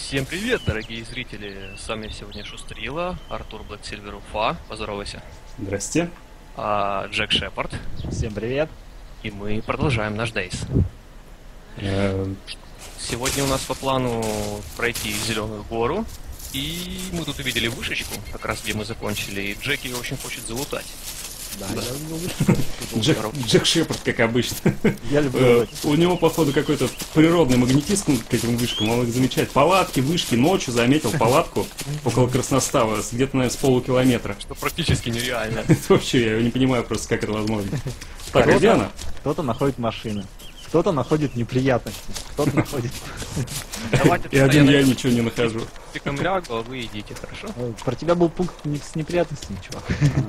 Всем привет, дорогие зрители! С вами сегодня Шустрила, Артур Блэксильвер Уфа, поздоровайся, Здрасте. Джек Шепард, Всем привет. и мы продолжаем наш дейс. Э, Сегодня у нас по плану пройти Зеленую гору, и мы тут увидели вышечку, как раз где мы закончили, и Джек ее очень хочет залутать. Да, Да. я люблю вышки. Джек Шепард, как обычно. Я люблю У него, походу, какой-то природный магнетизм к этим вышкам. Он их замечает. Палатки, вышки. Ночью заметил палатку около Красностава, где-то, наверное, с полукилометра. Что практически нереально. Это вообще, я не понимаю просто, как это возможно. Так, а где она? Кто-то находит машины, кто-то находит неприятности, кто-то находит... Давайте И один я ничего не нахожу. пиком лягу, а вы идите, хорошо? Про тебя был пункт с неприятностями, чувак.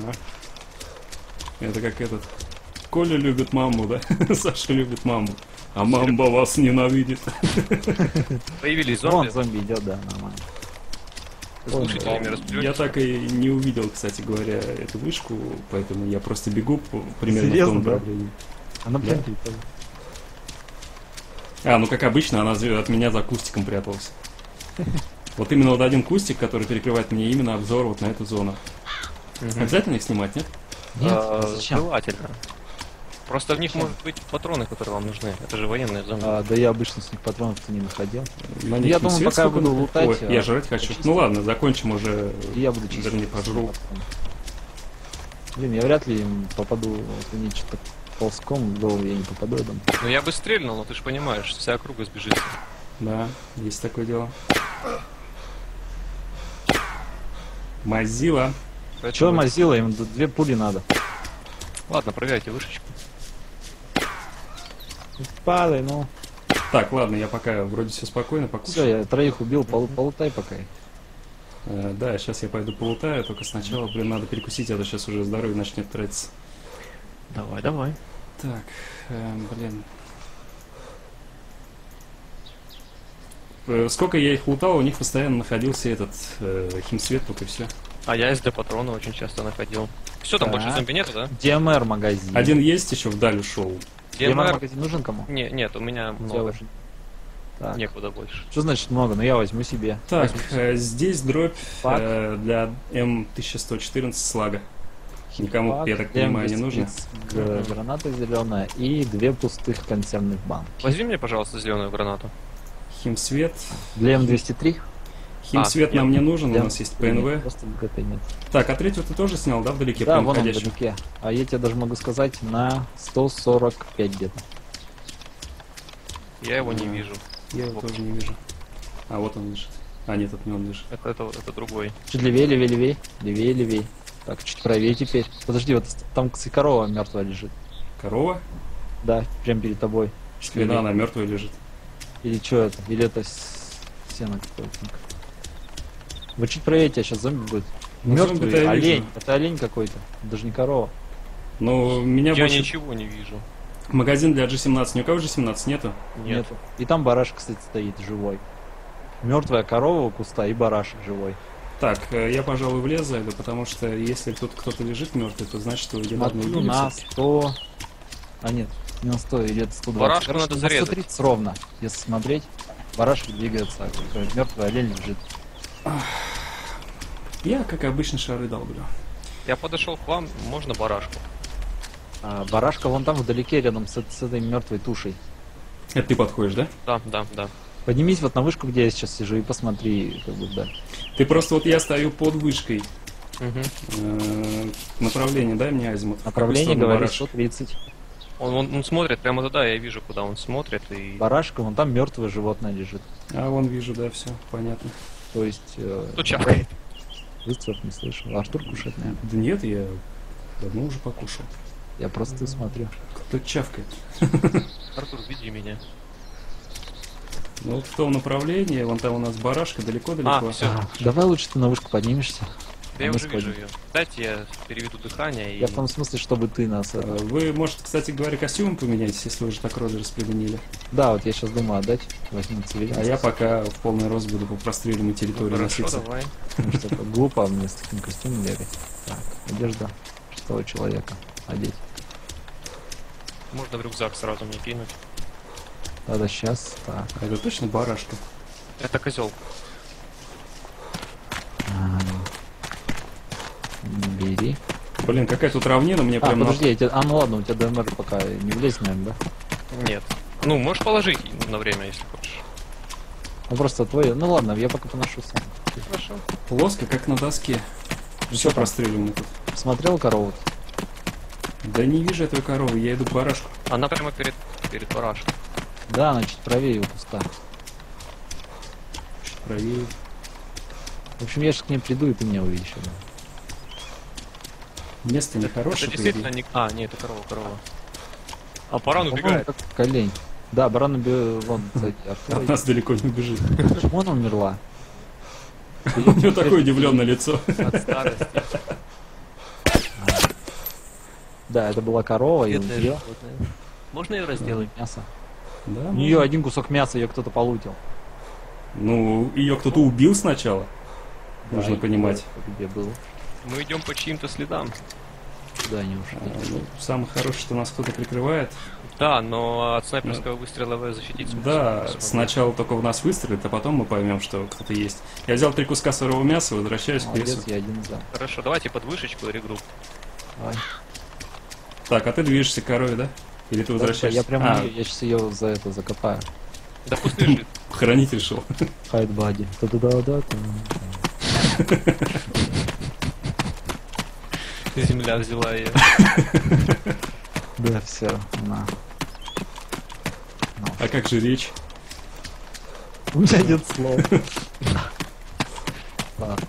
Это как этот... Коля любит маму, да? Саша любит маму. А мамба вас ненавидит. Появились Вон зомби, зомби идет, да, нормально. с слушателями Я разберетесь. так и не увидел, кстати говоря, эту вышку, поэтому я просто бегу примерно Серьезно, в том да? направлении. Она Да. прям перед Ну как обычно, она от меня за кустиком пряталась. Вот именно вот один кустик, который перекрывает мне именно обзор вот на эту зону. Мгм. Обязательно их снимать, нет? Нет, А, зачем? Желательно. Просто в них Зачем? могут быть патроны, которые вам нужны. Это же военные зомби. Да я обычно с них патронов-то не находил. На Я них не думаю, свет пока я сколько буду на- лутать, Ой, я а, жрать хочу. почистить. Ну ладно, закончим уже. И я буду чистить. Вернее, пожру. Блин, я вряд ли им попаду, если мне что-то ползком в голову я не попаду, я думаю. Ну я бы стрельнул, но ты же понимаешь, вся округа сбежит. Да, есть такое дело. Мазила. Че Поэтому- мазила, им 2 пули надо. Ладно, проверяйте вышечку. Падай, ну. Так, ладно, я пока вроде все спокойно, Все, покушаю. я 3 убил, полутай пока. Да, сейчас я пойду полутаю, только сначала, блин, надо перекусить, а то сейчас уже здоровье начнет тратиться. Давай, давай. Так, блин. Сколько я их лутал, у них постоянно находился этот химсвет, только и все. А я СД патроны очень часто находил. Все, там Так. больше зомби нету, да? DMR магазин. Один есть, еще вдаль ушел. DMR DMR? магазин нужен кому? Нет, у меня У тебя много. уже. Так. Некуда больше. Что значит много? Ну я возьму себе. Так, Возьму. здесь дробь Пак. для М1114 слага. Никому, Пак, я так понимаю, не нужно. Мгм. Граната зеленая и 2 пустых консервных банки. Возьми мне, пожалуйста, зеленую гранату. Химсвет. Для М203? Химсвет нам не нужен, у Для- нас есть Нет, ПНВ. просто ГТ нет. Так, а третьего ты тоже снял, да, вдалеке, Да, по вон он находящему? вдалеке. А я тебе даже могу сказать на 145 где-то. Я его не Ага. вижу. Я его тоже не вижу. А вот он лежит. А, нет, это не он лежит. Это другой. Чуть левее, левее, левее. Левее, левее. Так, чуть правее теперь. Подожди, вот там, кстати, корова мертвая лежит. Корова? Да, прям перед тобой. Чуть Спина, левее. она мертвая лежит. Или что это? Или это сено какое-то? Вы чуть правее, тебя сейчас зомби будет. Ну, зомби-то Мертвый я олень. вижу. Это олень какой-то. Даже не корова. Но меня Я больше... ничего не вижу. Магазин для G17. Ни у кого G17 нету? Нет. Нету. И там барашек, кстати, стоит живой. Мертвая корова у куста и барашек живой. Так, я, пожалуй, в лес зайду, потому что если тут кто-то лежит мертвый, то значит, что где-то одно Смотрю на 100... А нет, не на 100, идет 120. Барашку Короче, надо на зарезать. 130 ровно, если смотреть. Барашек двигается, а мертвый олень лежит. Я, как обычно, шары долблю. Я подошел к вам, можно барашку. А барашка вон там вдалеке, рядом с этой мертвой тушей. Это ты подходишь, да? Да. Поднимись вот на вышку, где я сейчас сижу, и посмотри, как бы, да. Ты просто вот я стою под вышкой. Мгм. Направление, дай мне азимут. В какую Направление сторону говорит барашек? 130. Он смотрит прямо туда, я вижу, куда он смотрит. И... Барашка, вон там мертвое животное лежит. А, вон вижу, да, все, понятно. То есть... Кто чавкает? Выстрелов не слышал. Артур кушает, наверное. Да нет, я давно уже покушал. Я просто смотрю. Кто чавкает? Артур, веди меня. Ну, вот в том направлении, вон там у нас барашка, далеко-далеко. А, всё. Давай лучше ты на вышку поднимешься. Да я мы уже вижу сходим. ее. Дайте я переведу дыхание и... Я в том смысле, чтобы ты нас... Вы, может, кстати говоря, костюм поменяйтесь, если вы уже так роды распределили. Да, вот я сейчас думаю отдать. Возьму цивилизацию. А я пока в полный рост буду по простреливаемой территории Хорошо, носиться. давай. Потому что это глупо мне с таким костюмом бегать. Так, одежда шестого человека. Одеть. Можно в рюкзак сразу мне кинуть. Надо сейчас. Так. А это точно барашка? Это козел. Бери. Блин, какая тут равнина, мне прям... Подожди, ну ладно, у тебя ДМР пока не влезет, наверное, да? Нет. Ну, можешь положить на время, если хочешь. Ну просто твой. Ну ладно, я пока поношу сам. Хорошо. Плоско, как на доске. Все там? простреливано тут. Смотрел корову? Да не вижу этой коровы, я иду к барашку. Она прямо перед барашком. Да, она чуть правее у куста. Чуть правее. В общем, я сейчас к ней приду, и ты меня увидишь. Да. Место Это нехорошее. действительно не... А, нет, это корова. А баран По-моему, убегает. как колень. Да, баран вон, кстати, От Артур. нас далеко не убежит. Почему она умерла? У него такое удивленное лицо. От старости. Да, это была корова, и у Бедное нее животное. Можно ее разделать? мясо. Да, У нее один кусок мяса, ее кто-то полутил. Ну, ее кто-то убил сначала. Нужно Да, понимать. Где был? Мы идем по чьим-то следам. Куда они ушли? Ну, самое хорошее, что нас кто-то прикрывает. Да, но от снайперского выстрела вы защититься Да, не смогу. сначала только в нас выстрелит, а потом мы поймем, что кто-то есть. Я взял 3 куска сырого мяса, возвращаюсь к лесу. Молодец, я один за. Хорошо, давайте под вышечку регрупп. Давай. Так, а ты движешься к корове, да? Или ты возвращаешься? Я прямо А, я сейчас ее за это закопаю. Да пусть лежит. хранить решил. Хайд бади. Да-да-да-да. Земля взяла ее. Да, все, на. А как же речь? У меня нет слов. Ладно.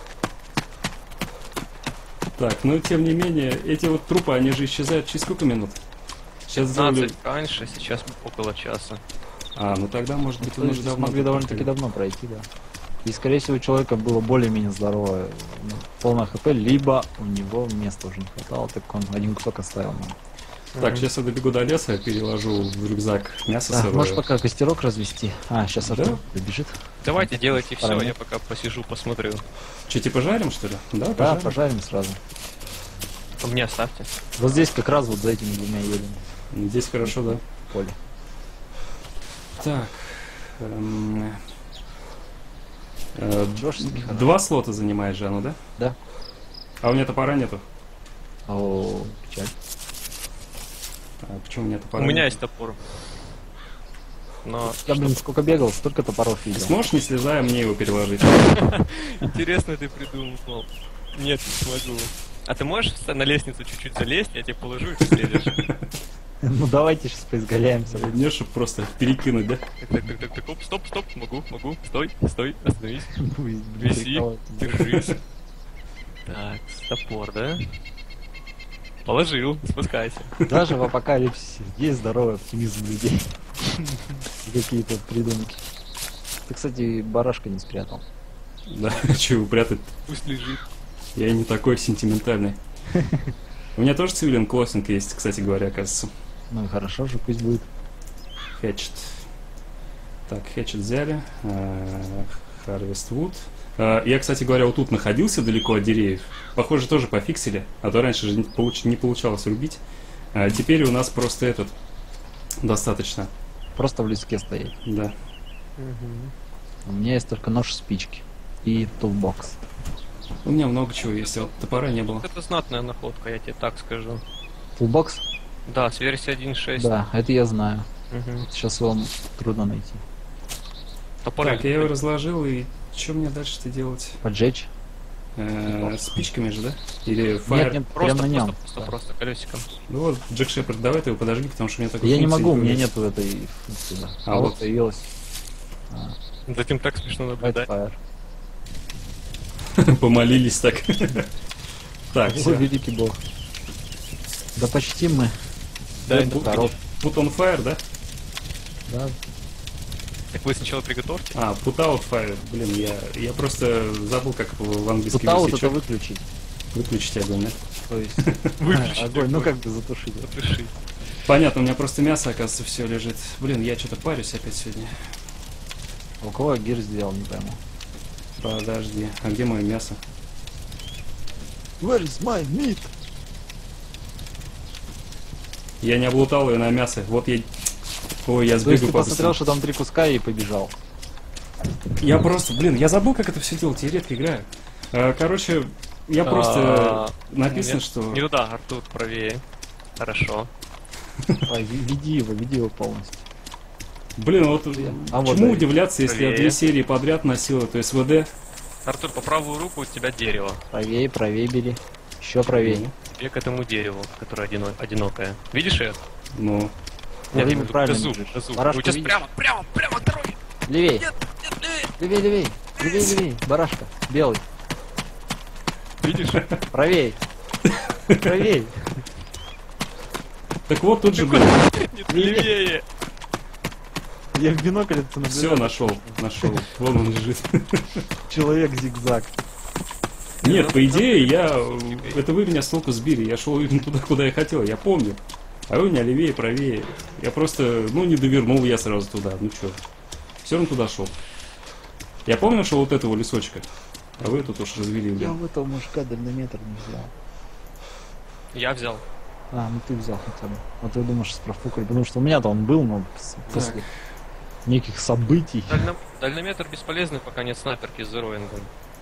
Так, ну тем не менее, эти вот трупы, они же исчезают через сколько минут? Сейчас сделали... 15 раньше, сейчас около часа. А, ну тогда, может быть, он уже Смогли давно... довольно-таки давно пройти, да. И, скорее всего, у человека было более-менее здоровое, полное хп, либо у него места уже не хватало, так он один кусок оставил нам. Так, сейчас я добегу до леса, переложу в рюкзак мясо Да, сырое. можешь пока костерок развести. А, сейчас Да? Артур добежит. Давайте делайте все, Правильно. я пока посижу, посмотрю. Что, типа жарим, что ли? Да, Да, пожарим. пожарим сразу. А мне оставьте. Вот здесь как раз вот за этими двумя елями Здесь хорошо, да. в поле. Так. Чёшечки хорошо. 2 слота занимает Жанну, да? Да. А у меня топора нету. О, печаль. А почему у меня У топора меня нету? есть топор. Но Я, блин, сколько бегал, столько топоров Ты видел. сможешь, не слезая, мне его переложить? интересно ты придумал. Нет, не смогу. А ты можешь на лестницу чуть-чуть залезть, я тебе положу и ты слезешь. Ну давайте сейчас поизгаляемся. Мне, чтобы просто перекинуть, да? Так, оп, стоп, могу, стой, остановись, Блин, виси, прикалывайтесь. держись. Так, топор, да? Положил, спускайся. Даже в апокалипсисе есть здоровый оптимизм людей. Какие-то придумки. Ты, кстати, барашка не спрятал. Да, чего его прятать? Пусть лежит. Я не такой сентиментальный. У меня тоже цивилен клоссинг есть, кстати говоря, кажется. Ну и хорошо же, пусть будет. Хэтчет. Так, хэтчет взяли. Harvest Wood. Я, кстати говоря, вот тут находился далеко от деревьев. Похоже, тоже пофиксили. А то раньше же не получалось рубить. Теперь у нас просто этот достаточно. Просто в леске стоять. Да. У меня есть только нож, спички и тулбокс. У меня много чего есть, а вот топора не было. Это знатная находка, я тебе так скажу. Тулбокс? Да, с версии 1.6. Да, это я знаю. Мгм. Сейчас его трудно найти. Топор Так, я его разложил, и что мне дальше-то делать? Поджечь? Спичками же, да? Или фаер? Нет, Просто, прямо на нем. просто колесиком. Ну вот, Джек Шепард, давай ты его подожги, потому что у меня такой Я не функции могу, у меня появилось. нету этой функции. Да. А вот. появилась. Затем так смешно наблюдать. Fire. Помолились так. Так, О, все. великий бог. Да почти мы. Да, это коров. Put on fire, да? Да. Так вы сначала приготовьте. А, put out fire. Блин, я просто забыл, как в английском Путаут языке. это выключить. Выключить огонь, да? То есть Выключить огонь, ну огонь. как бы затушить. Запиши. Понятно, у меня просто мясо, оказывается, все лежит. Блин, я что-то парюсь опять сегодня. А у кого я гир сделал, не пойму. Подожди, а где мое мясо? Where is my meat? Я не облутал ее на мясо. Вот я... Ой, я То есть сбегаю ты по посмотрел, что там 3 куска и побежал. Я просто, блин, я забыл, как это все делать, я редко играю. Короче, я просто... Написано, Нет, что... Не туда, Артур, правее. Хорошо. Веди его полностью. Блин, вот А вот чему да. удивляться, если я Правее. 2 серии подряд носил эту СВД? Артур, по правую руку у тебя дерево. Правее бери. Еще правее. Тебе к этому дереву, которое одинокое. Видишь это? Ну, Время имею в виду правильно внизу, бежишь. внизу. Барашка, У тебя видишь? прямо, дороги. Левей. Нет, левее. Левей. Барашка. Белый. Видишь? Правей. Правей. так вот тут же, блин, Нет, левее. Я в бинокль это все нашел. Вон он лежит. Человек-зигзаг. Нет, по идее, это вы меня с толку сбили. Я шел именно туда, куда я хотел, я помню. А вы меня левее, правее. Я просто, не довернул я сразу туда. Ну чё. Все равно туда шел. Я помню, что вот этого лесочка. А вы тут уж развели, Я блин. у этого мужика дальнометр не взял. Я взял. Ну ты взял хотя бы. А ты думаешь, что профукали. Потому что у меня-то он был, но после неких событий. Дальнометр бесполезный, пока нет снайперки с зероингом.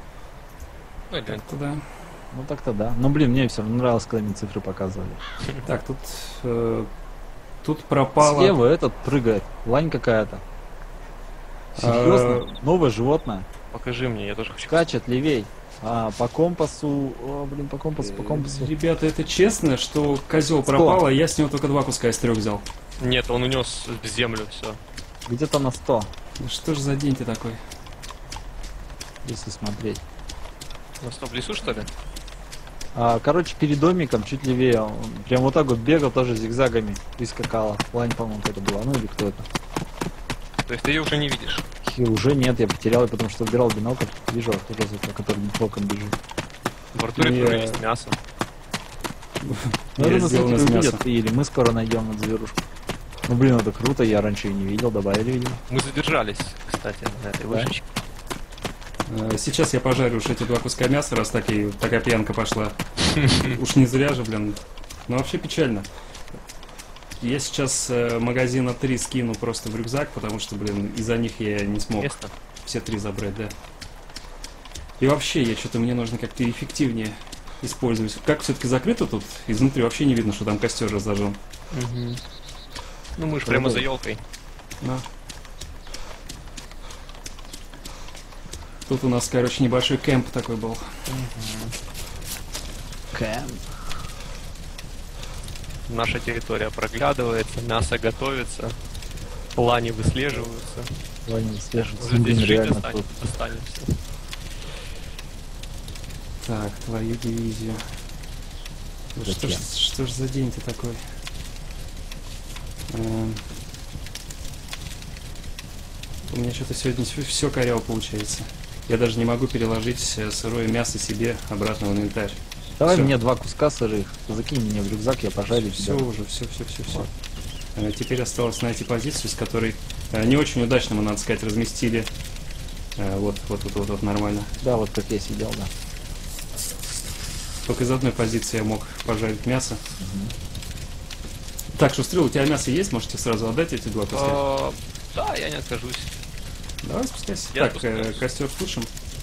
Ну или Туда. Ну так-то да. Но блин, мне все равно нравилось, когда мне цифры показывали. Так, тут пропало... Слева этот прыгает. Лань какая-то. Серьезно? Новое животное. покажи мне, я тоже хочу. Скачет левей. По компасу. По компасу. Ребята, это честно, что козел Сто. пропал, а я с него только 2 куска из 3 взял. Нет, он унес в землю все. Где-то на 100, Ну что ж за день ты такой? если смотреть. На стоп в лесу, что ли? Короче, перед домиком, чуть левее, он прям вот так вот бегал, тоже зигзагами и скакала. Лань, по-моему, это была, ну или кто это. То есть ты ее уже не видишь. Уже нет, я потерял, ее, потому что убирал бинокль. Вижу Артура, который боком бежит. В Артуре Я- тоже есть мясо. Ну, Я это на сделал сайте из увидят, мяса. или мы скоро найдем эту зверушку. Ну блин, это круто, я раньше ее не видел, добавили, видимо. Мы задержались, кстати, на этой Да? вышечке. Сейчас я пожарю уж эти 2 куска мяса, раз такая пьянка пошла. Уж не зря же, блин. Ну вообще печально. Я сейчас магазина 3 скину просто в рюкзак, потому что, блин, из-за них я не смог Место. все 3 забрать, да. И вообще, мне нужно как-то эффективнее использовать. Как все-таки закрыто тут? Изнутри вообще не видно, что там костер разожжен. Ну мы же прямо за елкой. Да. Тут у нас, короче, небольшой кемп такой был. Наша территория проглядывается, мясо готовится, плане выслеживаются. Ладно, слежется. Уже здесь Блин, жить реально круто. останемся. Так, твою дивизию. Ну Зачем? Что ж за день ты такой? У меня что-то сегодня все коряво получается. Я даже не могу переложить сырое мясо себе обратно в инвентарь. Давай Всё. мне 2 куска сырых. Закинь мне в рюкзак, я пожарю Все тебя. уже, все. Теперь осталось найти позицию, с которой не очень удачно, мы, надо сказать, разместили. Вот нормально. Да, вот как я сидел, да. Только из одной позиции я мог пожарить мясо. Так, Шустрил, у тебя мясо есть? Можете сразу отдать эти 2 куска? Да, я не откажусь. Давай спускайся. Я Так, спускаюсь. костер тушим.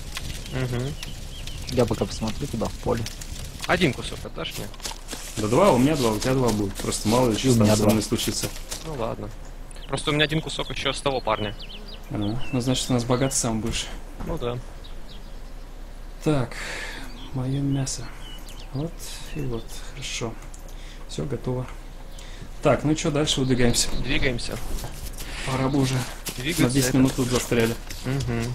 Я пока посмотрю туда, в поле. Один кусок отдашь мне? Да 2, у меня 2, у тебя 2 будет. Просто мало ли И что у там меня со 2. мной случится. Ну ладно. Просто у меня один кусок еще с того парня. Ну, значит, у нас богатый сам будешь. Ну да. Так, мое мясо. Вот и вот, хорошо. Все готово. Так, ну что, дальше выдвигаемся. Двигаемся. Пора бы уже. На Двигаться 10 это- минут тут застряли. Мгм.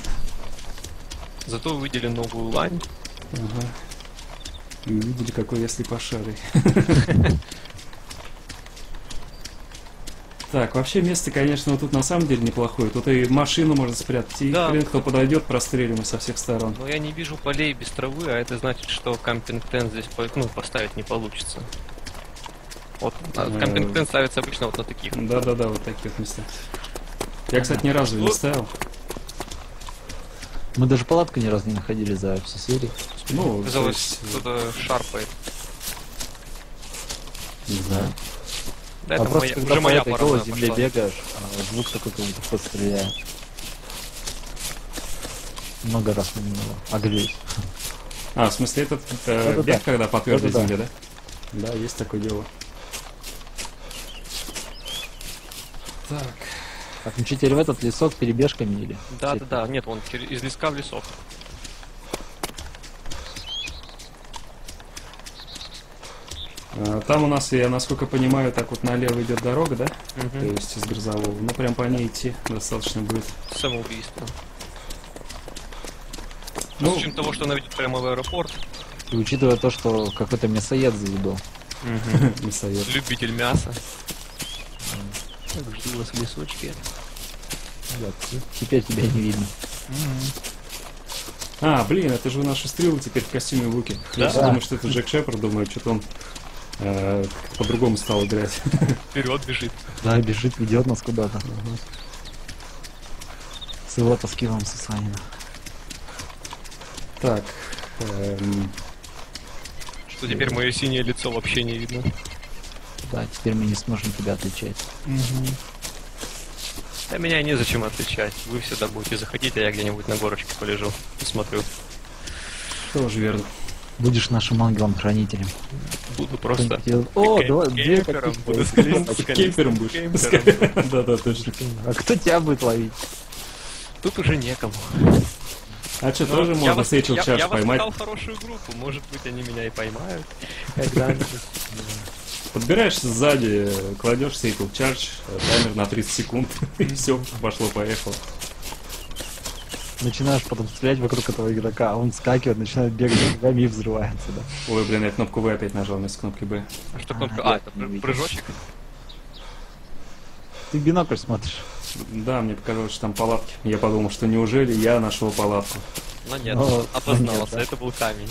Зато увидели новую лань. Ага. И увидели, какой я слепошарый. Так, вообще место, конечно, вот тут на самом деле неплохое. Тут и машину можно спрятать, и Да. хрен кто подойдет, прострелим со всех сторон. Но я не вижу полей без травы, а это значит, что кампинг-тент здесь поставить не получится. Вот кампинг-тент ставится обычно вот на таких. Да-да-да, вот таких вот местах. Я, кстати, ни разу не ставил. Мы даже палатку ни разу не находили за всю серию. Ну, то Казалось, есть, кто-то шарпает. не знаю. Да, это просто моя, когда уже по моя этой пора голой земле пошла. бегаешь, звук такой, как будто кто стреляет. Много раз на него огрелись. А, в смысле, этот Это бег, да. когда по твердой Это да. земле, да? Да, есть такое дело. Так. Так, ну что, теперь в этот лесок перебежками или? Да. Нет, он из леска в лесок. Там у нас, я насколько понимаю, так вот налево идет дорога, да? То Мгм. есть из Грозового. Ну, прям по ней идти достаточно будет. Самоубийство. Ну, С учетом того, что она ведет прямо в аэропорт. И учитывая то, что какой-то мясоед заедал. мясоед. Любитель мяса. Как жилось в лесочке. Да, теперь тебя не видно. А, блин, это же у нас Шустрила теперь в костюме Луки. Я Да. всё думаю, что это Джек Шепард, думаю, что-то он как-то по-другому стал играть. Вперед бежит. Да, бежит, ведет нас куда-то. С его-то скиллом Сусанина. Так. Что теперь мое синее лицо вообще не видно. Да, теперь мы не сможем тебя отличать. Да меня незачем отличать. Вы всегда будете заходить, а я где-нибудь на горочке полежу и смотрю. Тоже верно. Будешь нашим ангелом-хранителем. Буду просто О, кем- давай, две кемпером каких-то. буду скалить. Кемпером будешь. Кемпером. Да-да, точно. А кто тебя будет ловить? Тут уже некому. А что, Но тоже я можно Сейчел Чардж я поймать? воспитал хорошую группу, может быть, они меня и поймают. Подбираешься сзади, кладешь Сейчел Чардж, таймер на 30 секунд, и все, пошло-поехало. Начинаешь потом стрелять вокруг этого игрока, а он скакивает, начинает бегать ногами и взрывается, да. Ой, блин, я кнопку В опять нажал вместо кнопки Б. А что А, кнопка? я А, это не видел. прыжочек? Ты в бинокль смотришь. Да, мне показалось, что там палатки. Я подумал, что неужели я нашел палатку. Но нет, Но- опознался, нет, да. это был камень.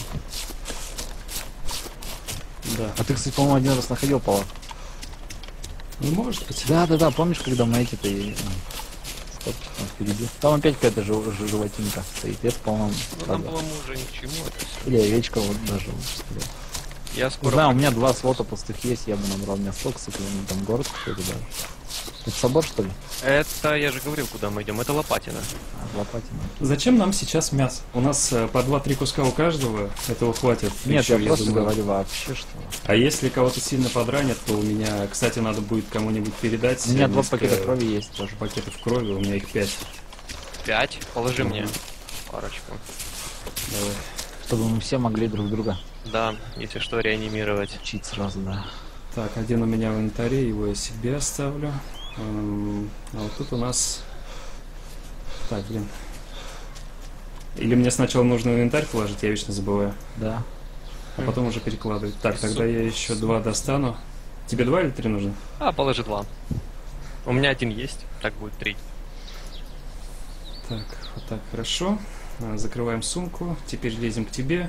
Да. А ты, кстати, по-моему, один раз находил палатку. Ну, может быть. Да, помнишь, когда мы эти-то и... Сколько там впереди? Там опять какая-то животинка стоит. Это, по-моему, Ну, правда. нам, по-моему, уже ни к чему это все. Или овечка вот даже. Вот, Я не скоро... знаю, у меня 2 слота пустых есть, я бы набрал мне столько, если там город какой-то даже. Это собор, что ли? Это, я же говорил, куда мы идем. Это Лопатина. А, Лопатина. Зачем нам сейчас мясо? У нас по 2-3 куска у каждого, этого хватит. Нет, Ещё, я просто думаю. говорю вообще, что... А если кого-то сильно подранят, то у меня, кстати, надо будет кому-нибудь передать. У меня 2 несколько пакета крови есть тоже. Пакетов крови, у меня их 5. 5. Положи мне парочку. Давай. Чтобы мы все могли друг друга Да, если что, реанимировать. учить сразу, да. Так, один у меня в инвентаре, его я себе оставлю. А вот тут у нас... Так, блин. Или мне сначала нужно в инвентарь положить, я вечно забываю. Да. А потом уже перекладывать. Так, тогда Супер. я еще 2 достану. Тебе 2 или 3 нужно? А, положи 2. У меня 1 есть, так будет 3. Так, вот так, хорошо. Закрываем сумку. Теперь лезем к тебе.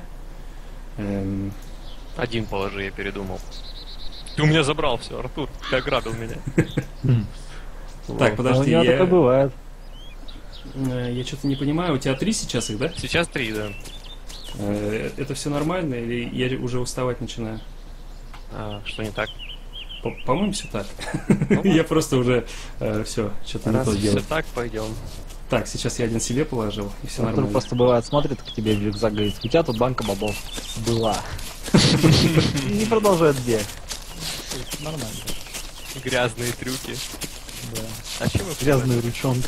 1 положи, я передумал. Ты у меня забрал все, Артур. Ты ограбил меня. Так, подожди, у меня такое бывает. я что-то не понимаю. У тебя 3 сейчас их, да? Сейчас 3, да. Это все нормально или я уже уставать начинаю? А, что не так? По-моему, все так. Ну, Я просто уже все, что-то не Раз то все делаю. так, пойдем. Так, сейчас я один себе положил, и все Артур нормально. просто бывает смотрит к тебе в рюкзак, говорит, у тебя тут банка бобов. Была. И не продолжает бег. Нормально. Грязные трюки. Да. А чем мы Грязные ручонки.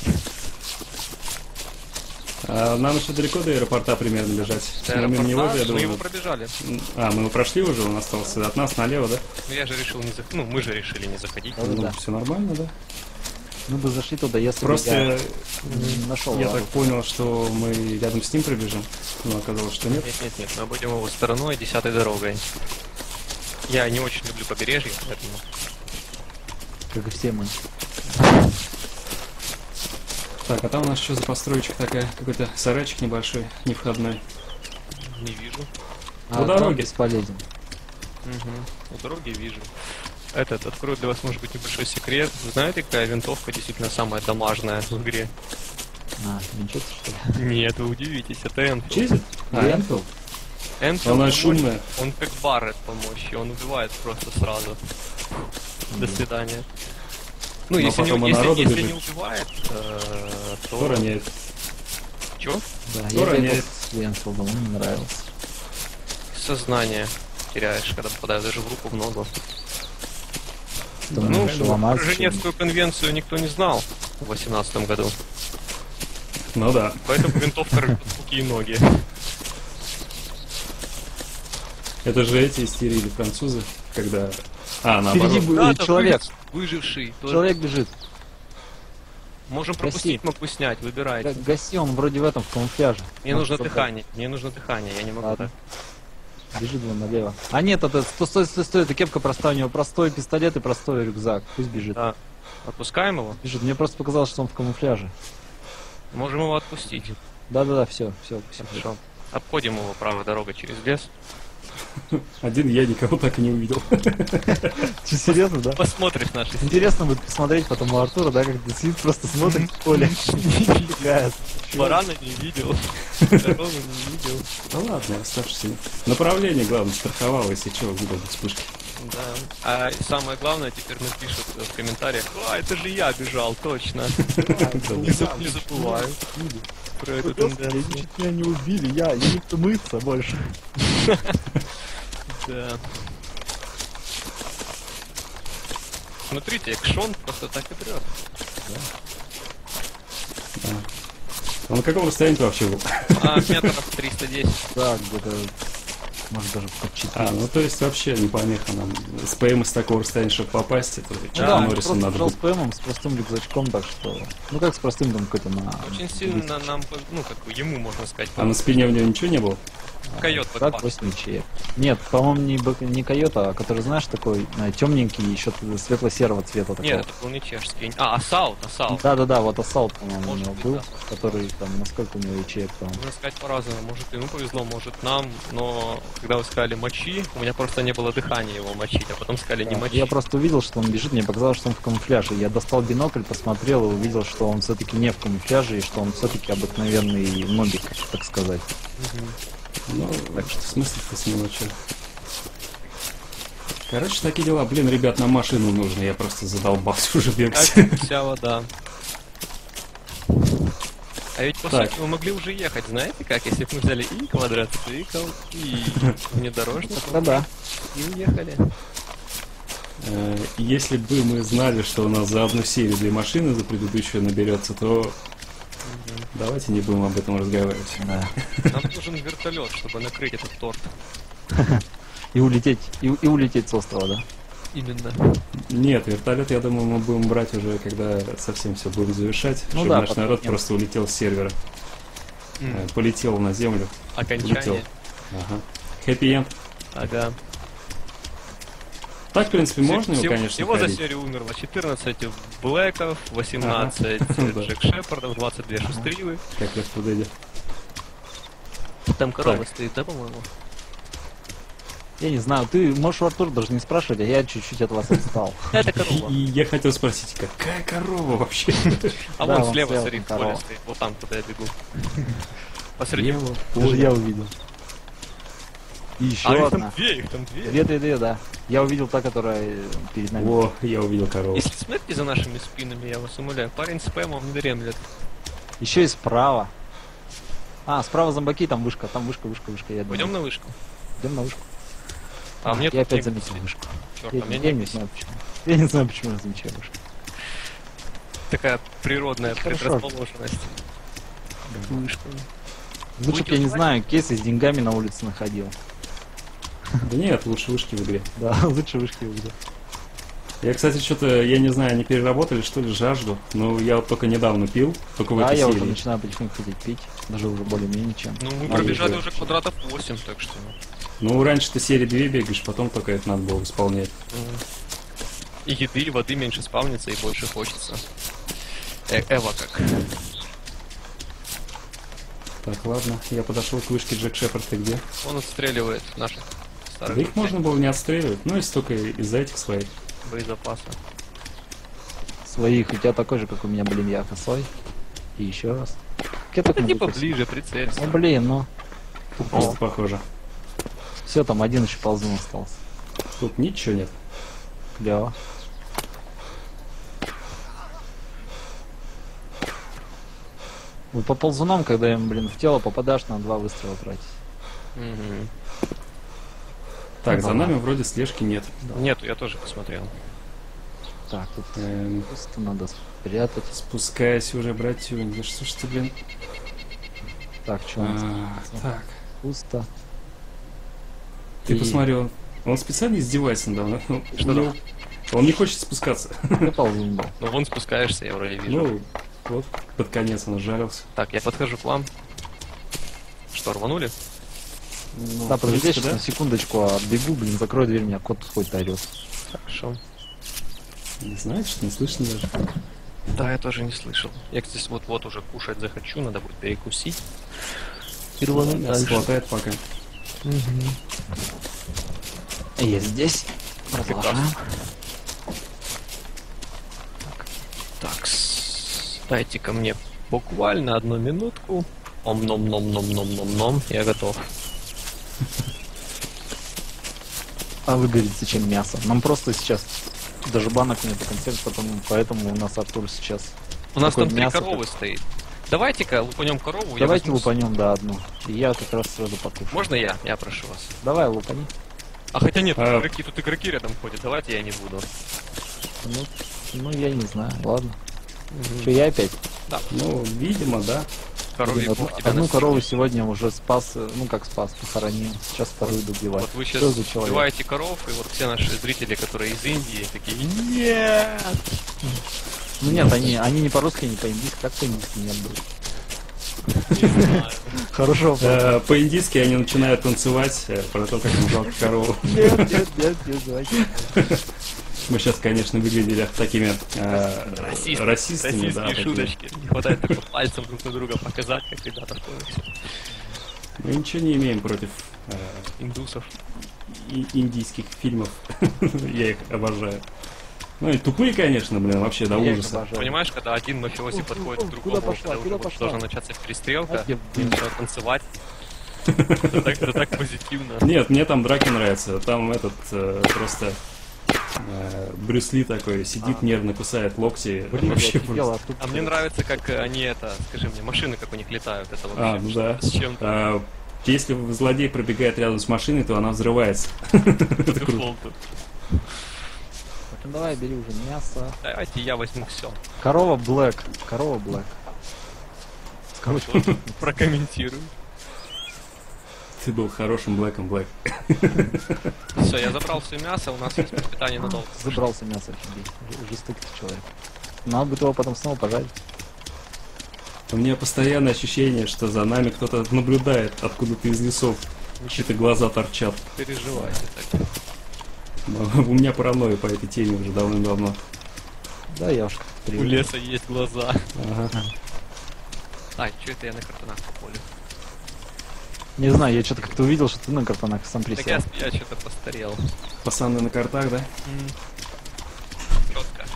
Нам еще далеко до аэропорта примерно бежать. До Мы мимо него, аэропорта? я Мы думаю. его пробежали. Мы его прошли уже, он остался от нас налево, да? Но я же решил не заходить. Ну, мы же решили не заходить. Ну, да. Все нормально, да? Мы бы зашли туда, если бы Просто я не нашел я лаву. так понял, что мы рядом с ним пробежим, но оказалось, что нет. Нет, мы обойдем его стороной, 10-й дорогой. Я не очень люблю побережье, поэтому... Как и все мы. Так, а там у нас что за построечка такая? Какой-то сарайчик небольшой, не входной. Не вижу. А У там дороги. бесполезен. У дороги вижу. Открою для вас, может быть, небольшой секрет. Знаете, какая винтовка действительно самая дамажная в игре? А, винчестер, что ли? Нет, вы удивитесь, это Энфилд. Чизит? Энфилд? Энфилд, Она он шумная. мощь- Он как Барретт по мощи, он убивает просто сразу. До свидания. Ну, Но если, потом не, и народу если бежит. не убивает, Кто то роняет? Чё? Да, Кто я роняет? с Ленфилдом, он мне нравился. Сознание теряешь, когда попадаешь даже в руку, в ногу. Что Ну, можешь ломать, про Женевскую конвенцию никто не знал в 18 году. Ну да. Поэтому винтовка рвет руки и ноги. Это же эти истерили французы, когда... Впереди наоборот. был человек. Выживший. тоже. Человек бежит. Можем пропустить, могу снять, выбирайте. Гаси, он вроде в этом, в камуфляже. Мне Может, нужно собрать. дыхание, мне нужно дыхание, я не могу Ладно. так. Бежит вон налево. А нет, это стой, это кепка простая, у него простой пистолет и простой рюкзак. Пусть бежит. Да. Отпускаем его? Бежит. Мне просто показалось, что он в камуфляже. Можем его отпустить. Да, все. Хорошо. Обходим его правой дорогой через лес. Один я никого так и не увидел. Че, серьезно, да? Посмотришь наши снимки. Интересно будет посмотреть потом у Артура, да, как сидит, просто смотрит в поле. Играет. Барана не видел. Коровы не видел. Да ладно, оставшись. Направление, главное, страховал, если что, выдал вспышки. Да. А самое главное, теперь напишут в комментариях: а, это же я бежал, точно. Не забываю про эту тенденцию. Меня не убили, я не мыться больше. Да. Смотрите, экшон просто так и прет. Да. А на каком расстоянии ты вообще был? Метров 310. Да, где-то, может даже под 4. Ну то есть вообще не помеха нам. С ПМ с такого расстояния, чтобы попасть, это Ну Чаку да, он Норрису просто надо бежал быть. с ПМом, с простым рюкзачком, так что... Ну как с простым, там какой-то на... Очень сильно нам, ну, как бы ему, можно сказать, А на спине у него ничего не было? койот Так, подпал. 8 ячеек. Нет, по-моему, не койота, а который, знаешь, такой темненький, еще светло-серого цвета такого. Нет, это был не чешский. Ассаут. Да, вот Assault, по-моему, у Может него быть, был, да. который там, насколько у него ячеек там. Можно сказать по-разному. Может, ему повезло, может, нам. Но когда вы сказали мочи, у меня просто не было дыхания его мочить, а потом сказали не мочи. Я просто увидел, что он бежит, мне показалось, что он в камуфляже. Я достал бинокль, посмотрел и увидел, что он все-таки не в камуфляже, и что он все-таки обыкновенный нобик, так сказать. Ну, так что смысл-то с него что? Короче, такие дела. Блин, ребят, нам машину нужно. Я просто задолбался уже бегать. Как вся вода. А ведь по Так. сути мы могли уже ехать, знаете как? Если бы мы взяли и квадроцикл, и внедорожник, Да. и уехали. Если бы мы знали, что у нас за одну серию 2 машины, за предыдущую наберется, то давайте не будем об этом разговаривать. Да. Нам нужен вертолет, чтобы накрыть этот торт. И улететь с острова, да? Именно. Нет, вертолет, я думаю, мы будем брать уже, когда совсем все будем завершать, Ну чтобы да, наш потом народ нет. просто улетел с сервера, полетел на землю, улетел. Окончание. Ага. Хэппи-энд. Ага. Так, в принципе, можно его, Всего- конечно, Всего за ходить. серию умерло 14 Блэков, 18 Да. Джек Шепардов, 22 Шустрилы. Как я в Dead. Там корова Так. стоит, да, по-моему? Я не знаю, ты можешь у Артура даже не спрашивать, а я чуть-чуть от вас отстал. Это корова. И я хотел спросить, какая корова вообще? А Да, вон вон слева, слева смотри, там поле корова. стоит. Вот там, куда я бегу. Посреди. Даже я увидел. И еще А их одна. там две. Две, да. Я увидел та, которая перед нами. О, я увидел корову. Если смотрите за нашими спинами, я вас умоляю, парень с ПМом не дремлет. Еще и справа. А, справа зомбаки, там вышка, я думаю. Пойдем на вышку. Идем на вышку. А мне я тут опять не заметил пустили. вышку. Черт, Я, а мне я не не знаю почему. Я не знаю, почему я замечаю вышку. такая природная Хорошо. предрасположенность. Вышка. Лучше Будете бы я не узнавать? знаю, кейсы с деньгами на улице находил. Да нет, лучше вышки в игре. Да, лучше вышки увидел. Я, кстати, что-то, я не знаю, они переработали, что ли, жажду. Но я вот только недавно пил, только в Да, этой я уже серии. начинаю потихоньку хотеть пить. Даже уже более-менее чем. Ну, мы А, пробежали я уже знаю. квадратов 8, так что... Ну, раньше ты серии 2 бегаешь, потом только это надо было исполнять. И еды, и воды меньше спавнится, и больше хочется. Эва как. Так, ладно, я подошел к вышке Джек Шепард, ты где? Он отстреливает наших старых Да их можно было не отстреливать, ну, если только из-за этих своих. боезапаса. Своих, у тебя такой же, как у меня, блин, я косой. И еще раз. Как я так Подойди могу косить? поближе, прицелься. Ну блин, ну. Просто похоже. Все, там один еще ползун остался. Тут ничего нет. Клево. Вот по ползунам, когда им, блин, в тело попадаешь, на 2 выстрела тратить. Мгм. Так, Ну, за ладно. нами вроде слежки нет. Нету, я тоже посмотрел. Так, тут Эм, просто надо спрятать. Спускаясь уже, братюнь. Да что ж ты, блин? Так, что у нас? Так, Пусто. ты И- посмотри, он специально издевается надо мной. Что У него- Он не хочет спускаться. Я ползун, да. Ну вон спускаешься, я вроде вижу. Ну, вот, под конец он жарился. Так, я подхожу к вам. Что, рванули? Ну, Да, в подожди, принципе, сейчас на секундочку, отбегу, блин, закрой дверь, меня кот ходит орет. Хорошо. Не знаю, что не слышно даже. Да, я тоже не слышал. Я, кстати, вот уже кушать захочу, надо будет перекусить. И рвануть Мяса дальше. хватает пока. Я здесь. Продолжаем. Так, дайте-ка мне буквально 1 минутку. Ом-ном-ном-ном-ном-ном-ном. Я готов. А вы говорите, зачем мясо? Нам просто сейчас даже банок нет и консерв, поэтому у нас Артур сейчас. У нас Такое там 3 мясо, коровы стоит. Давайте-ка лупанем корову. Давайте я возьму лупанем, да, одну. И я как раз сразу покушаю. Можно я? Я прошу вас. Давай лупани. А хотя нет, А- тут игроки рядом ходят. Давайте я не буду. Ну, я не знаю, ладно. Че, я опять? Ну, видимо, да. Коровий Блин, бог одну тебя одну настигнет. корову сегодня уже спас, ну как спас, похоронил. Сейчас вторую добивать. Вот вы сейчас Что за человек? убиваете коров, и вот все наши зрители, которые из Индии, такие нет. Ну нет, они не по-русски, не по-индийски, как по-индийски нет будет. Не знаю. Хорошо. По-индийски они начинают танцевать про то, как им жалко корову. Нет, давайте. Мы сейчас, конечно, выглядели такими Расисты. расистами, да. Российские такими. шуточки. Не хватает только пальцем друг на друга показать, как ребята в комиксе. Мы ничего не имеем против Индусов. индийских фильмов. Я их обожаю. Ну и тупые, конечно, блин, вообще до Я их ужаса. обожаю. Понимаешь, когда один мафиози подходит к куда другому, пошла, когда уже куда вот пошла? должна начаться перестрелка, А где и начинают танцевать. Это так позитивно. Нет, мне там драки нравятся. Там этот просто Брюс Ли такой сидит, нервно кусает локти. Блин, я Вообще офигел, просто. а тут... А мне нравится, как они это, скажи мне, машины, как у них летают, это А, вообще ну да. с чем-то. Если злодей пробегает рядом с машиной, то она взрывается. Это круто. Дефолту. Ну, давай, бери уже мясо. Давайте я возьму все. Корова Блэк. Корова Блэк. Короче, Прокомментирую. Ты был хорошим Блэком Блэк. Все, я забрал все мясо, у нас есть пропитание надолго. забрался мясо офигеть. Жестокий человек. Надо будет его потом снова пожарить. У меня постоянное ощущение, что за нами кто-то наблюдает откуда-то из лесов. Чьи-то глаза торчат. Переживайте так. Но у меня паранойя по этой теме уже давным-давно. Да, я уж У привык. леса есть глаза. Ага. Ай, что это я на картонах по полю? Не знаю, я что-то как-то увидел, что ты на картонах сам Так присел. я что-то постарел. Пацаны на картах, да? Четко.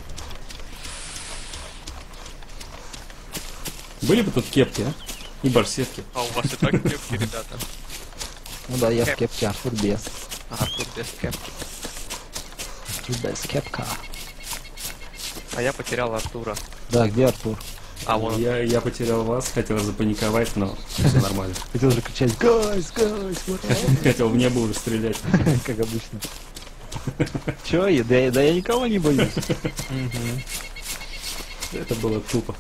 Были бы тут кепки, а? И барсетки. А у вас и так кепки, ребята. Ну да, я в Кэп. кепке, Артур без. А тут без кепки. Артур без кепка. А я потерял Артура. Да, где Артур? А вон он. Я потерял вас, хотел запаниковать, но все нормально. Хотел же кричать «Гайс, гайс, ура!» Хотел в небо уже стрелять. как обычно. Чё, да я никого не боюсь. Мгм. Это было тупо.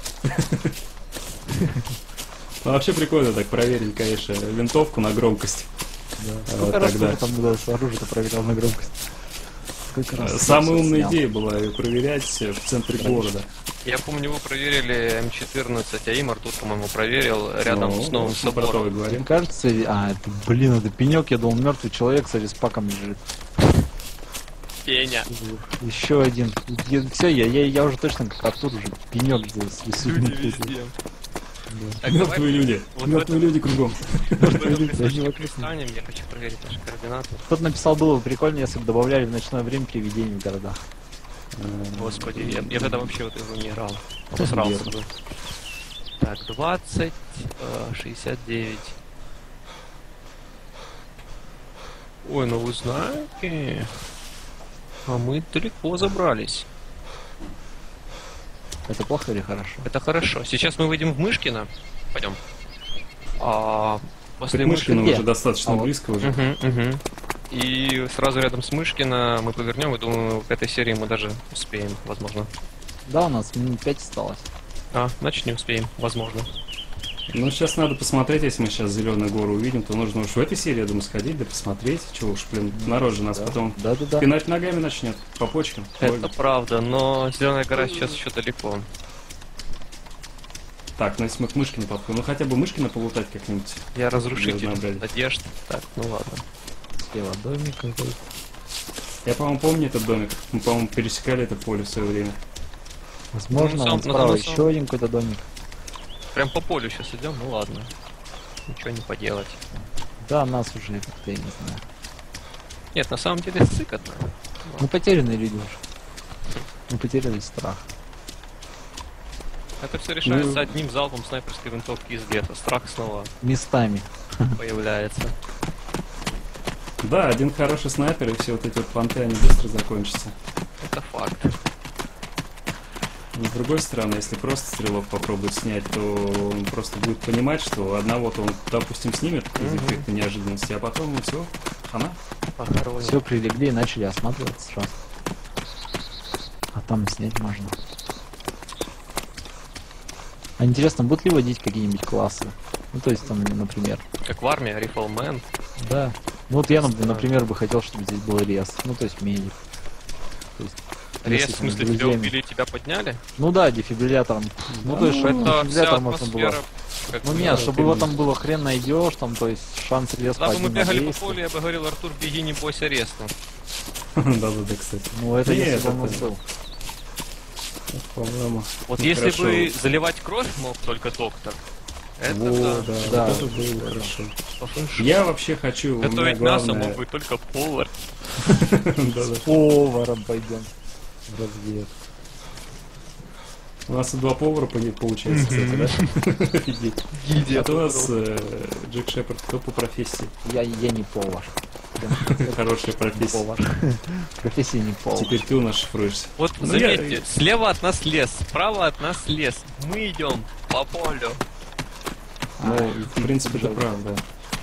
Ну, вообще прикольно так проверить, конечно, винтовку на громкость. Сколько раз Тогда. тоже там было с оружием проверял на громкость? Сколько раз? Самая умная снял. идея была ее проверять в центре города. Я помню, вы проверили М14, а им Артур, по-моему, проверил рядом Ну, с новым мы про то и собором. Мне говорим. кажется, это пенек, я думал, мертвый человек с респаком лежит. Пеня. Еще один. Все, я уже точно как Артур уже пенек здесь Люди рисую. везде. Так, давай Мертвые люди. вот Мертвые люди кругом. в этом люди, лесочке они вокруг. пристанем, я хочу проверить наши координаты. Кто-то написал, было бы прикольно, если бы добавляли в ночное время привидений в городах. Господи, я тогда вообще вот его не играл. Обосрался бы. Так, 20, 69. Ой, ну вы знаете, а мы далеко забрались. Это плохо или хорошо? Это хорошо. Сейчас мы выйдем в Мышкино. Пойдем. А после К Мышкину где? уже достаточно А вот. близко уже. Мгм. И сразу рядом с Мышкино мы повернем, и думаю, к этой серии мы даже успеем, возможно. Да, у нас минут 5 осталось. А, значит не успеем, возможно. Ну, сейчас надо посмотреть, если мы сейчас Зеленую гору увидим, то нужно уж в этой серии, я думаю, сходить, да посмотреть. Чего уж, блин, народ же нас Да. потом Да-да-да. пинать ногами начнет по почкам. Это Больно. правда, но Зеленая гора сейчас еще далеко. Так, ну если мы к Мышкину подходим, ну хотя бы Мышкина полутать как-нибудь. Я разрушитель Разнообразие. надежд. Так, ну ладно. Слева домик какой-то. Я, по-моему, помню этот домик. Мы, по-моему, пересекали это поле в свое время. Возможно, Ну, вон сам- справа ну, еще сам- один какой-то домик. Прям по полю сейчас идем, ну ладно. Ничего не поделать. Да, нас уже как-то, я не знаю. Нет, на самом деле сыкотно. Мы потерянные люди уже. Мы потеряли страх. Это все решается Ну- одним залпом снайперской винтовки из гетто. Страх снова Местами. появляется. Да, один хороший снайпер, и все вот эти вот понты, они быстро закончатся. Это факт. Но с другой стороны, если просто стрелок попробует снять, то он просто будет понимать, что одного-то он, допустим, снимет из Мгм. эффекта неожиданности, а потом все, она. Похоронен. Все прилегли и начали осматриваться сразу. А там снять можно. А интересно, будут ли вводить какие-нибудь классы? Ну, то есть там, например. Как в армии, Rifleman. Да. Ну вот я, Да. например, бы хотел, чтобы здесь был рез. Ну, то есть медик. То есть, Рез, если в там с смысле, тебя друзьями. убили и тебя подняли? Ну да, дефибриллятором. Ну, то есть, чтобы Это вся дефибриллятором можно было. атмосфера. как Ну бы, нет, да, чтобы его именно. там было хрен найдешь, там, то есть шанс рез Когда бы мы один на бегали по 200. полю, я бы говорил, Артур, беги, не бойся ресту. Да-да-да, кстати. Ну это Нет, если бы он это- был. По-моему. Вот Ну, если хорошо. бы заливать кровь мог только доктор, это Во, да. Да. вот это было хорошо. По фэншую. Я вообще хочу, у меня Готовить мясо главное... мог бы только повар. Да-да. Поваром пойдем. Развед. У нас тут два повара получается, кстати, да? Офигеть. Гильдия А то у нас Джек Шепард, кто по профессии? Я не повар. Хорошая Не профессия. повар. Профессия не повар. Теперь ты у нас шифруешься. Вот Ну, заметьте, слева от нас лес, справа от нас лес. Мы идем по полю. Ну, в принципе, это правда.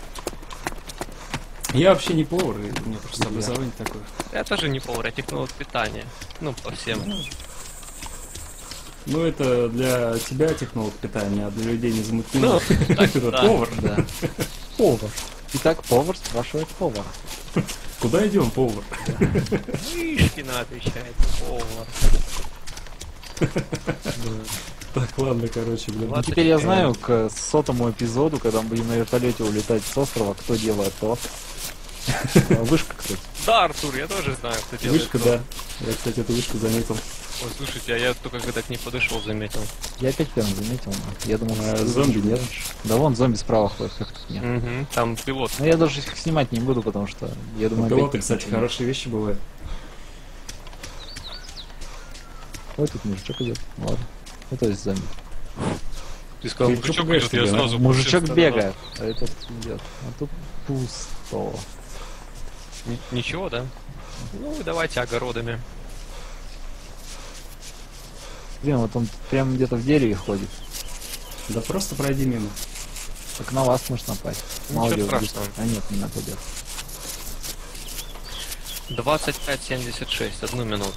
Я вообще не повар, и у меня просто образование такое. Я тоже не повар, я технолог питания. Ну, по всем. Ну, это для тебя технолог питания, а для людей незамутненных Ну, так, это да. повар. Да. Повар. Итак, повар спрашивает повара. Куда идем, повар? Мышкина отвечает, повар. Так, ладно, короче, блин. Ну, теперь я знаю, к 100-му эпизоду, когда мы будем на вертолете улетать с острова, кто делает торт. Вышка, кстати. Да, Артур, я тоже знаю, кто делает. Вышка, торт. да. Я, кстати, эту вышку заметил. Ой, слушайте, а я только когда к ней подошел, заметил. Я опять первым заметил. Я думал, А, что зомби ты держишь. Да вон зомби справа ходит, как тут нет. Угу, там пилот. Но я даже их снимать не буду, потому что я думаю, У пилота, опять кстати, ничего нет. хорошие вещи бывают. Ой, тут мужичок идет. Ладно. Ну, то есть зомби. Ты сказал, Ты чё мужичок пугаешь идет, я тебя, а? сразу... Мужичок пошел. бегает, а этот идет. А тут пусто. Ничего, да? Ну, давайте огородами. Блин, вот он прям где-то в дереве ходит. Да просто пройди мимо. Так на вас может напасть. Ничего Мало ли, страшного. а нет, не нападет. 25:76, 1 минуту.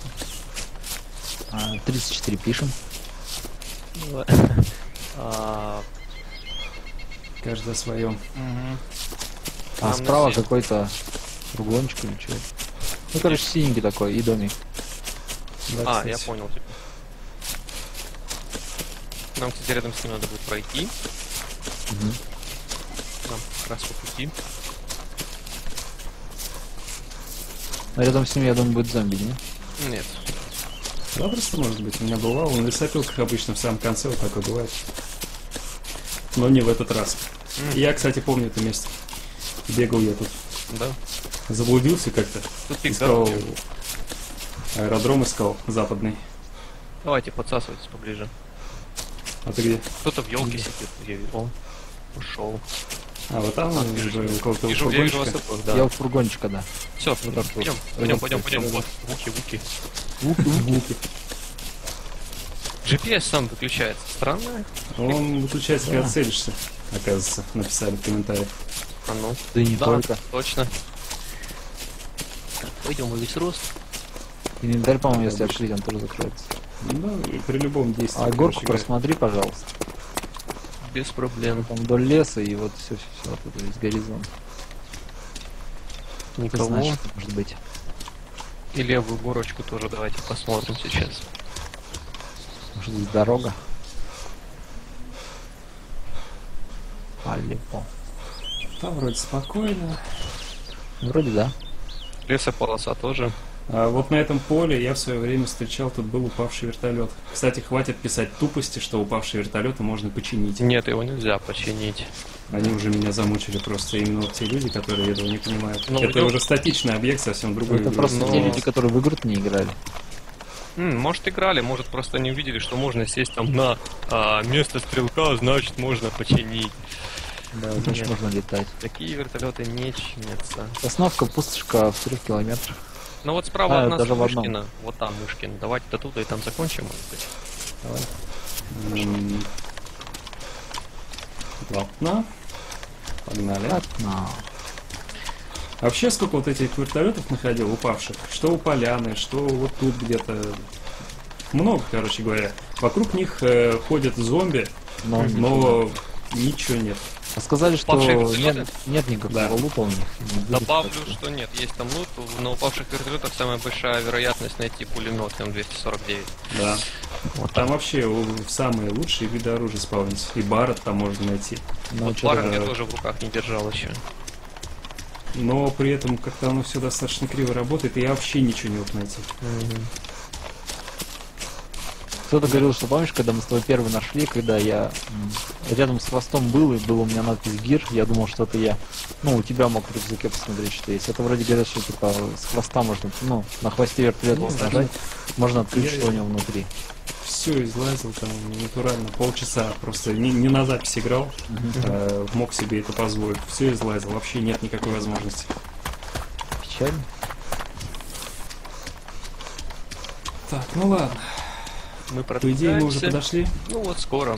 34 пишем. А, Каждый о своем. мгм. А Там справа на се- какой-то фургончик или что? Ну, короче, синенький такой и домик. Да, А, кстати. я понял тебя. Нам, кстати, рядом с ним надо будет пройти. Мгм. Нам как раз по пути. А рядом с ним, я думаю, будет зомби, не? Нет. Запросто, может быть. У меня бывало на лесопилках обычно в самом конце вот такое бывает. Но не в этот раз. Я, кстати, помню это место. Бегал я тут. Да. Заблудился как-то. Тут пик Искал... дороги. Аэродром искал, западный. Давайте, подсасывайтесь поближе. А ты где? Кто-то в елке сидит, я вижу. О, ушел. А, вот там вижу. уже около того Я вижу вас фургончика. обоих, да. Я у фургончика, да. Все, Вот так вот. пойдем, Вот пойдем. так Вот, вот. вуки. GPS сам выключается. Странно. Он выключается, когда Да. целишься, оказывается, написали в комментариях. А ну. Да и не Да, только. точно. Так, пойдем во весь рост. Инвентарь, по-моему, если открыть, он тоже закроется. Ну, и при любом действии. А горку короче говоря. просмотри, пожалуйста. Без проблем. Там вдоль леса и вот все, вот это весь горизонт. Это Никого. значит, может быть. И левую горочку тоже давайте посмотрим сейчас. Может быть, дорога. Алеппо. Там вроде спокойно. Вроде да. Лесополоса тоже. А вот на этом поле я в свое время встречал, тут был упавший вертолет. Кстати, хватит писать тупости, что упавшие вертолеты можно починить. Нет, его нельзя починить. Они уже меня замучили просто, именно вот те люди, которые этого не понимают. Ну, Это идём. уже статичный объект, совсем другой. Это просто но- те люди, которые в игру не играли. Может играли, может просто не увидели, что можно сесть там на место стрелка, значит можно починить. Да, значит, Нет. можно летать. Такие вертолеты не чинятся. Сосновка, пустошка в 3 километрах. Ну вот справа от нас даже в одном. Мышкина. Вот там Мышкин. Давайте до туда и там закончим, может быть. Давай. Ладно. Погнали. Так, на. Вообще, сколько вот этих вертолетов находил, упавших? Что у поляны, что вот тут где-то. Много, короче говоря. Вокруг них ходят зомби, но ничего нет. А сказали, что Упавшие вертолеты? нет никакого Да. лута у них. Не будет Добавлю, такого. что нет, есть там лут, на упавших вертолетах самая большая вероятность найти пулемет М249. Да. Вот Там вообще самые лучшие виды оружия спавнятся. И барот там можно найти. Ну, Вот чё-то- пара я тоже в руках не держал еще. Но при этом как-то оно все достаточно криво работает, и я вообще ничего не мог найти. Кто-то говорил, что помнишь, когда мы с тобой первый нашли, когда я рядом с хвостом был, и был у меня надпись ГИР, я думал, что это я. Ну, у тебя мог в рюкзаке посмотреть, что есть. Это вроде говорят, что типа с хвоста можно, ну, на хвосте вертолета Ну, нажать, можно открыть, я- что у него внутри. Все излазил там натурально, полчаса просто не на запись играл, мог себе это позволить. Все излазил, вообще нет никакой возможности. Печально. Так, ну ладно. Мы По идее мы уже продвигаемся. подошли. Ну вот скоро.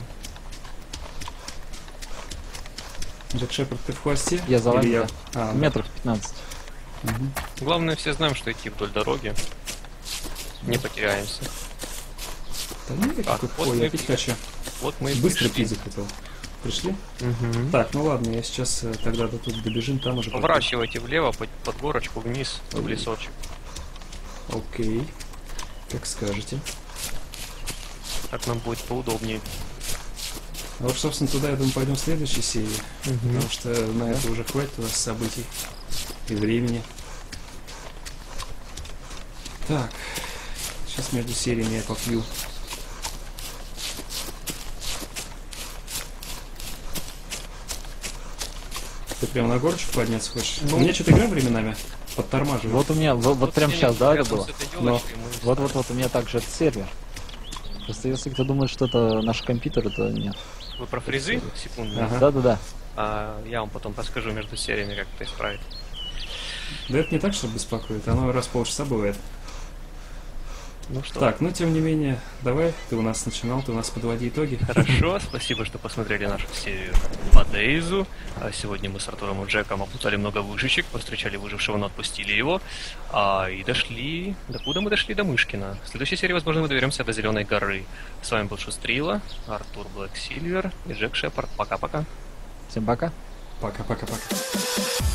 Джек Шепард, ты в хвосте? Я за Или вами, я? да. А, Метров 15. мгм. Главное, все знаем, что идти вдоль дороги. Не потеряемся. Да ну Так, какой вот ой, мы я опять хочу. Вот мы и Быстро пришли. пить захотел. Пришли? Мгм. Так, ну ладно, я сейчас тогда до тут добежим, там уже... Поворачивайте влево, под горочку, вниз, в лесочек. Окей. Как скажете. Так нам будет поудобнее. А вот, собственно, туда, я думаю, пойдем в следующей серии. Потому что на это уже хватит у нас событий и времени. Так. Сейчас между сериями я попью. Ты прямо на горочку подняться хочешь? Ну. У меня что-то игра временами подтормаживает. Вот у меня, вот прям сейчас, да, это было? Но. Вот, у меня также это сервер. Просто если кто думает, что это наш компьютер, это нет. Вы про фрезы? Секунду. Ага. Да-да-да. Я вам потом подскажу между сериями, как это исправить. Да это не так, что беспокоит. Оно раз в полчаса бывает. Ну что, Так, но тем не менее, давай, ты у нас начинал, ты у нас подводи итоги. хорошо, спасибо, что посмотрели нашу серию по Дейзу. Сегодня мы с Артуром и Джеком опутали много вышечек, повстречали выжившего, но отпустили его. И дошли... Докуда мы дошли? До Мышкина. В следующей серии, возможно, мы доберемся до Зеленой горы. С вами был Шустрила, Артур Блэк Сильвер и Джек Шепард. Пока-пока. Всем пока. Пока-пока-пока.